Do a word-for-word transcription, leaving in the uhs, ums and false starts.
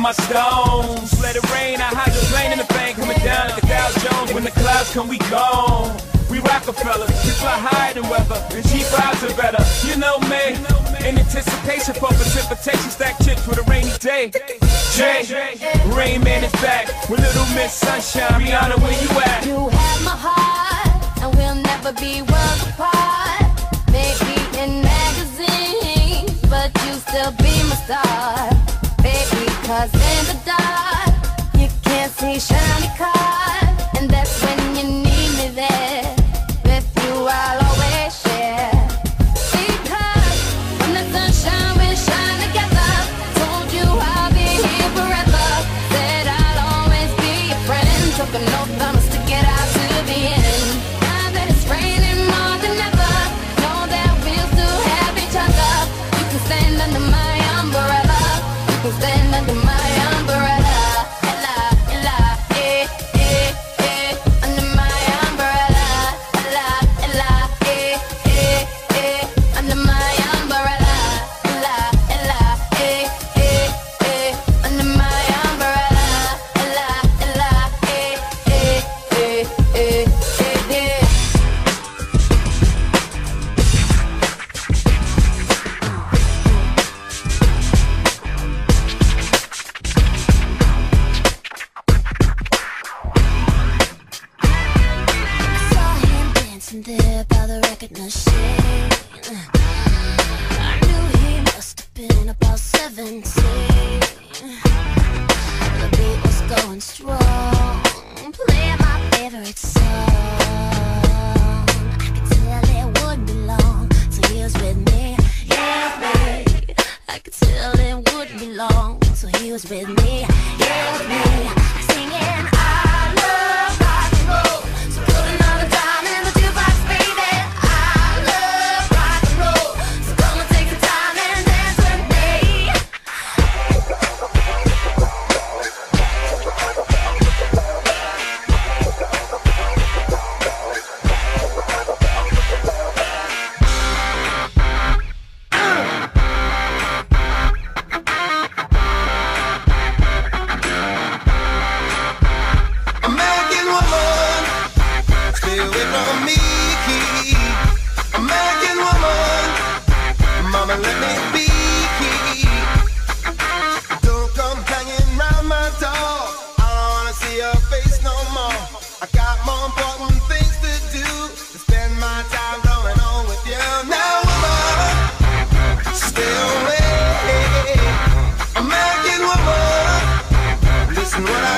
my stones. Let it rain, I hydroplane in the bank, coming down like a Dow Jones. When the clouds come, we gone. We Rockefeller, we fly higher than weather, and cheap vibes are better. You know me, in anticipation for precipitation, stack chips with a rainy day. Jay, Rain Man is back with Little Miss Sunshine. Rihanna, where you at? You have my heart, and we'll never be worlds apart. Maybe in magazines, but you still be my star. Baby, cause in the dark, you can't see shiny cars, and that's when you need me there. With you I'll always share. Because when the sunshine will shine together, told you I'll be here forever. Said I'll always be your friend. Took an oath, I'ma stick it out to the end. Now that it's raining more than ever, know that we'll still have each other. You can stand under my umbrella. You can stand under my umbrella. Ella, Ella, eh, eh, eh. Under my umbrella. Ella, Ella, eh, eh, eh. Under my umbrella. Ella, Ella, eh, eh, eh. Under my umbrella. Ella, Ella, eh, eh, eh, eh, eh, eh. Saw him dancing there by the record machine. I knew he must have been about seventeen. The beat was going strong, playing my favorite song. I could tell it wouldn't be long till he was with me. Yeah, babe. I could tell it wouldn't be long till he was with me. Yeah, me. Singing, I love rock and roll. So put another dime in the jukebox, baby. I love rock and roll. So come and take the time and dance with me. American woman, stay away from me. American woman, mama let me be. Don't come hanging round my door. I don't wanna see your face no more. I got more important things to do to spend my time going on with you. Now woman, stay away. American woman, listen what I